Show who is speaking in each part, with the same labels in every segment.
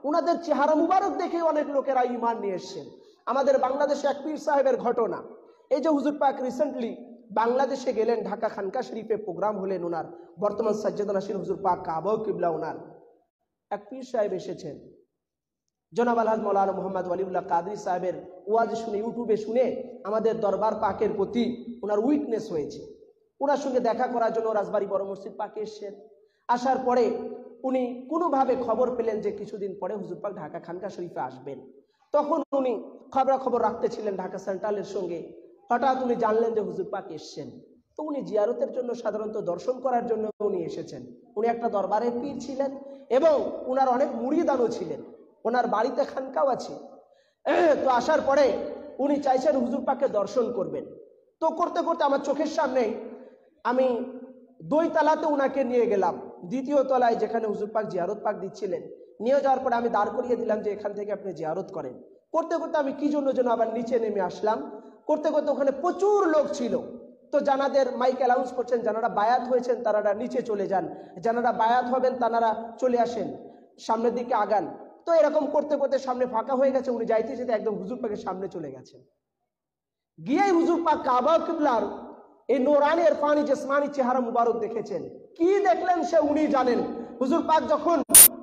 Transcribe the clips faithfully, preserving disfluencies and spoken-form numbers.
Speaker 1: উনাদের চেহারা মুবারক দেখে অনেক লোকেরা ঈমান নিয়ে এসেছেন। আমাদের বাংলাদেশে এক পীর সাহেবের ঘটনা, এই যে হুজুর পাক রিসেন্টলি বাংলাদেশে গেলেন, ঢাকা খানকা শরীফে প্রোগ্রাম হলেন ওনার, বর্তমান সাজ্জাদা নাসির হুজুর পাক কাবা কিবলা ওনার, এক পীর সাহেব এসেছেন জনাব আলহাজ মৌলানা মোহাম্মদ ওয়ালিউল্লাহ কাদরি সাহেবের ওয়াজ শুনে, ইউটিউবে শুনে আমাদের দরবার পাকের প্রতি ওনার উইকনেস হয়েছে। ওনার সঙ্গে দেখা করার জন্য রাজবাড়ী বড় মসজিদ পাকে এসেছেন। আসার পরে উনি কোনোভাবে খবর পেলেন যে কিছুদিন পরে হুজুর পাক ঢাকা খানকা শরীফে আসবেন। তখন উনি খবরাখবর রাখতেছিলেন ঢাকা সেন্ট্রালের সঙ্গে। হঠাৎ উনি জানলেন যে হুজুর পাক এসছেন। তো উনি জিয়ারতের জন্য, সাধারণত দর্শন করার জন্য উনি এসেছেন। উনি একটা দরবারের পীর ছিলেন এবং উনার অনেক মুরিদানও ছিলেন, ওনার বাড়িতে খানকাও আছে। তো আসার পরে উনি চাইছেন হুজুর পাককে দর্শন করবেন। তো করতে করতে আমার চোখের সামনে আমি দুই তলাতে উনাকে নিয়ে গেলাম, দ্বিতীয় তলায় যেখানে হুজুর পাক জিয়ারত পাক দিচ্ছিলেন। নিয়ে যাওয়ার পরে আমি দাঁড় করিয়ে দিলাম যে এখান থেকে আপনি জিয়ারত করেন। করতে করতে আমি কি জন্য যেন আবার নিচে নেমে আসলাম। করতে করতে ওখানে প্রচুর লোক ছিল। তো যানাদের মাইক অ্যালাউন্স করছেন, যারা বায়াত হয়েছেন তারা নিচে চলে যান, যারা বায়াত হবেন তারা চলে আসেন, সামনের দিকে আগান। তো এরকম করতে করতে সামনে ফাঁকা হয়ে গেছে। উনি যাইতে যেতে একদম হুজুর পাকের সামনে চলে গেছেন। গিয়েই হুজুর পাক কাবা কিবলার এই নোরানি ইরফানি জিসমানি চেহারা মুবারক দেখেছেন। কি দেখলেন সে উনি জানেন। হুজুর পাক যখন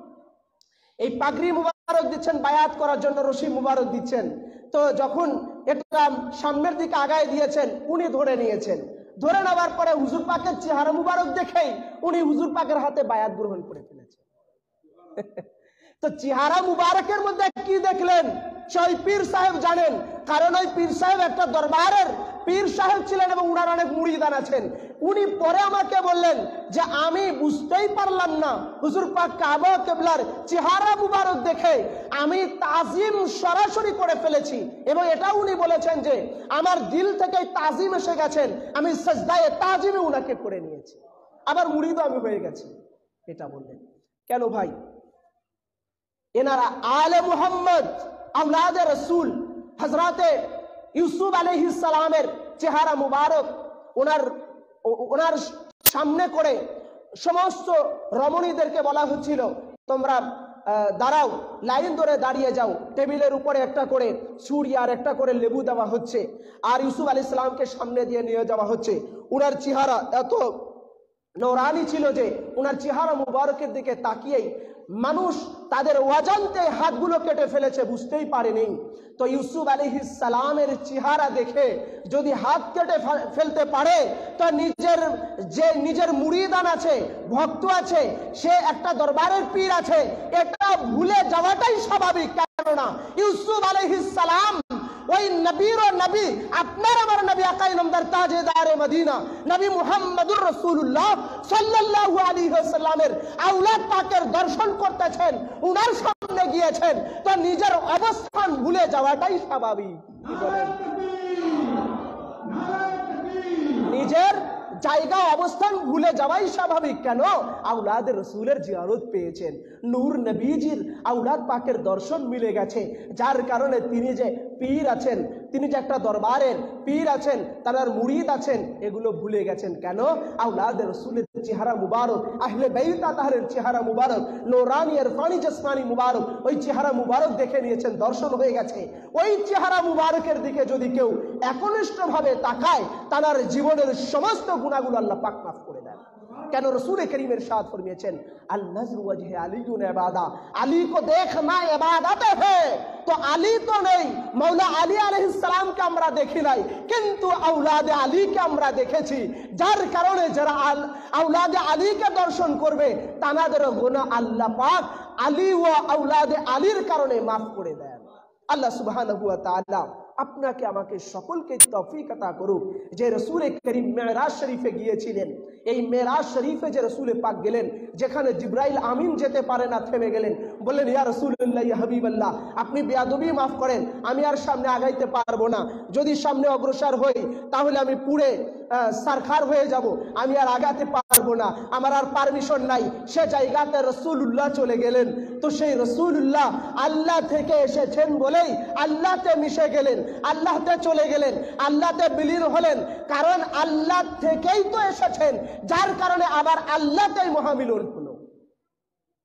Speaker 1: এই পাগড়ি মুবারক দিচ্ছেন বায়াত করার জন্য, রশি মুবারক দিচ্ছেন, তো যখন এটা সামনের দিকে আগায় দিয়েছেন উনি ধরে নিয়েছেন। ধরে নেওয়ার পরে হুজুর পাকের চেহারা মুবারক দেখেই উনি হুজুর পাকের হাতে বায়াত গ্রহণ করে ফেলেছেন। তো চেহারা মুবারকের মধ্যে কি দেখলেন সেই পীর সাহেব জানেন, কারণ ওই পীর সাহেব একটা দরবারের পীর সাহেব ছিলেন এবং উনার অনেক মুরিদান আছেন। উনি পরে আমাকে বললেন যে আমি বুঝতেই পারলাম না হুজুর পাক কাবা কিবলার চেহারা মুবারক দেখে আমি তাজিম সরাসরি করে ফেলেছি, এবং এটা উনি বলেছেন যে আমার দিল থেকে তাজিম এসে গেছেন, আমি সাজদায়ে তাজিমে উনাকে করে নিয়েছি, আবার মুরিদও আমি হয়ে গেছি, এটা বললেন। কেন ভাই? এনারা আলে মুহাম্মদ, আওলাদে রসুল, হযরতে ইউসুফ আলাইহিস সালামের চেহারা মুবারক ওনার ওনার সামনে করে সমস্ত রমণীদেরকে বলা হচ্ছিল তোমরা দাঁড়াও, লাইন ধরে দাঁড়িয়ে যাও। টেবিলের উপরে একটা করে ছুরি আর একটা করে লেবু দেওয়া হচ্ছে, আর ইউসুফ আলাইহিস সালামকে সামনে দিয়ে নিয়ে যাওয়া হচ্ছে। উনার চেহারা এত নূরানি ছিল যে উনার চেহারা মুবারকের দিকে তাকিয়েই মানুষ তাদের অজান্তে হাতগুলো কেটে ফেলেছে, বুঝতেই পারেনি। তো ইউসুফ আলাইহিস সালামের চেহারা দেখে যদি হাত কেটে ফেলতে পারে, তো নিজের যে নিজের মুরিদান আছে, ভক্ত আছে, সে একটা দরবারের পীর আছে, এটা ভুলে যাওয়াটাই স্বাভাবিক। কেননা ইউসুফ আলাইহিস সালাম ওই নবীর নবী, আপনার আমার নবী আকাই নামদার তাজেদারে মদিনা নবী মুহাম্মদুর রাসূলুল্লাহ সাল্লাল্লাহু আলাইহি ওয়াসাল্লামের আওলাদ পাকের দর্শন করতেছেন, উনার সামনে গিয়েছেন, তো নিজের অবস্থান ভুলে যাওয়াটাই স্বাভাবিক। কি বলেন? নিজের জায়গা অবস্থান ভুলে যাওয়াই স্বাভাবিক। কেন? আওলাদের রসুলের জিয়ারত পেয়েছেন, নূর নবীজির আওলাদ পাকের দর্শন মিলে গেছে, যার কারণে তিনি যে পীর আছেন, তিনি যে একটা দরবারের পীর আছেন, তার মুরিদ আছেন, এগুলো ভুলে গেছেন। কেন? আওলাদের রসুলের চেহারা মুবারক, আহলে বাইত তাহরের চেহারা মুবারক, নূরানি ইরফানি জিসমানি মুবারক, ওই চেহারা মুবারক দেখে নিয়েছেন, দর্শন হয়ে গেছে। ওই চেহারা মুবারকের দিকে যদি কেউ একনিষ্ঠভাবে তাকায়, তার জীবনের সমস্ত গুনাহগুলো আল্লাহ পাক মাফ করে দেন। কেন? রসূল করিম ইরশাদ ফরমিয়েছেন, আল নজর ওয়াজহে আলীউন ইবাদা, আলী को देखना इबादत है। তো আলী তো নেই, মৌলা আলী আলাইহিস সালামকে আমরা দেখি নাই, কিন্তু আওলাদে আলীকে আমরা দেখেছি, যার কারণে যারা আওলাদে আলীকে দর্শন করবে তাদের গুনাহ আল্লাহ পাক আলী ও আওলাদে আলীর কারণে মাফ করে দেন। আল্লাহ সুবহানাহু ওয়া তাআলা আপনাকে আমাকে সকলকে তৌফিক আতা করুক। যে রাসূল করিম মেরাজ শরীফে গিয়েছিলেন, এই মেরাজ শরীফে যে রাসূল পাক গেলেন, যেখানে জিবরাইল আমিন যেতে পারে না, থেমে গেলেন, বললেন ইয়া রাসূলুল্লাহ, ইয়া হাবিবাল্লাহ, আপনি বেয়াদবি মাফ করেন, আমি আর সামনে আগাইতে পারবো না, যদি সামনে অগ্রসর হই তাহলে আমি পুড়ে সারখার হয়ে যাব, আমি আর আগাতে পারবো না, আমার আর পারমিশন নাই। সে জায়গাতে রাসূলুল্লাহ চলে গেলেন। তো সেই রাসূলুল্লাহ আল্লাহ থেকে এসেছেন বলেই আল্লাহতে মিশে গেলেন, আল্লাহতে চলে গেলেন, আল্লাহতে বিলীন হলেন, কারণ আল্লাহ থেকেই তো এসেছেন, যার কারণে আবার আল্লাহতেই মহামিলন হলো।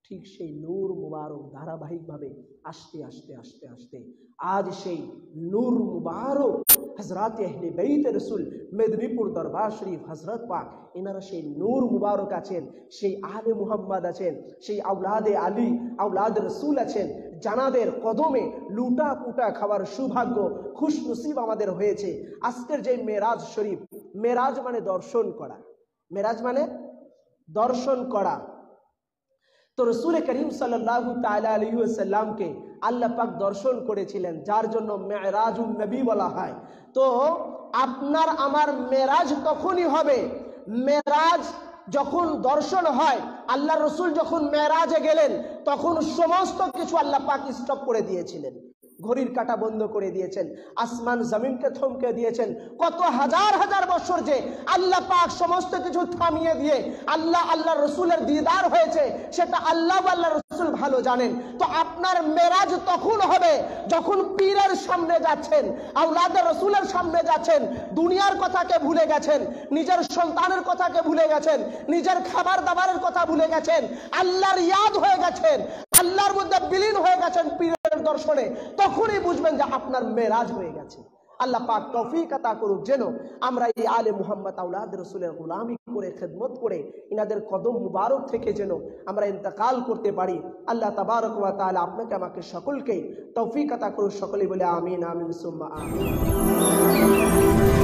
Speaker 1: ঠিক সেই নূর মুবারক ধারাবাহিকভাবে আসতে আসতে আসতে আসতে আজ সেই নূর মুবারক হযরত আহলে বাইত রাসূল মেদিনীপুর দরবার শরীফ হযরত পাক এনারা সেই নূর মুবারক আছেন, সেই আলে মুহাম্মদ আছেন, সেই আওলাদে আলী আওলাদ রাসূল আছেন, জানাদের কদমে লুটা পুটা খাওয়ার সৌভাগ্য খুশনসিব আমাদের হয়েছে। আজকের যে মেরাজ শরীফ, মেরাজ মানে দর্শন করা, মেরাজ মানে দর্শন করা। তো রসুল করিম সাল্লাল্লাহু তাআলা আলাইহি ওয়াসাল্লামকে আল্লাহ পাক দর্শন করেছিলেন, যার জন্য মেরাজুন নবী বলা হয়। তো আপনার আমার মেরাজ তখনই হবে, মেরাজ যখন দর্শন হয়। আল্লাহ রসুল যখন মেরাজে গেলেন তখন সমস্ত কিছু আল্লাহ পাক স্টপ করে দিয়েছিলেন, ঘড়ির কাঁটা বন্ধ করে দিয়েছেন, আসমান জমিনকে থমকে দিয়েছেন। কত হাজার হাজার বছর যে আল্লাহ পাক সমস্ত কিছু থামিয়ে দিয়ে আল্লাহ আল্লাহ রসুলের দিদার হয়েছে সেটা আল্লাহ আল্লাহ রসুল ভালো জানেন। তো আপনার মেরাজ তখন হবে যখন পীরের সামনে যাচ্ছেন, আওলাদের রসুলের সামনে যাচ্ছেন, দুনিয়ার কথাকে ভুলে গেছেন, নিজের সন্তানের কথাকে ভুলে গেছেন, নিজের খাবার দাবারের কথা ভুলে গেছেন, আল্লাহর ইয়াদ হয়ে গেছেন, আল্লাহর মধ্যে বিলীন হয়ে গেছেন পীরের দর্শনে, তখনই বুঝবেন যে আপনার মেরাজ হয়ে গেছে। আল্লাহ পাক তৌফিক আতা করুক যেন আমরা এই আলে মুহাম্মদ আওলাদ রাসূলের গোলামি করে খেদমত করে ইনাদের কদম মুবারক থেকে যেন আমরা ইন্তেকাল করতে পারি। আল্লাহ তাবারক ওয়া তাআলা আপনাকে আমাকে সকলকে তৌফিক আতা করুক। সকলেই বলে আমিন আমিন সুম্মা আমিন।